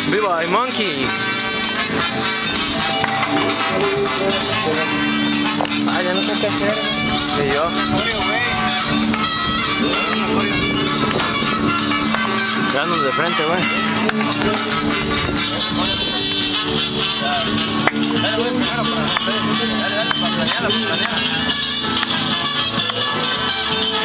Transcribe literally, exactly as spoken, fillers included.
¡Viva el monkey! Ah, ya no sé qué hacer. ¿Y yo? Quedándonos de frente, güey. Dale, güey, primero para... Dale, dale, para planearla, para planearla.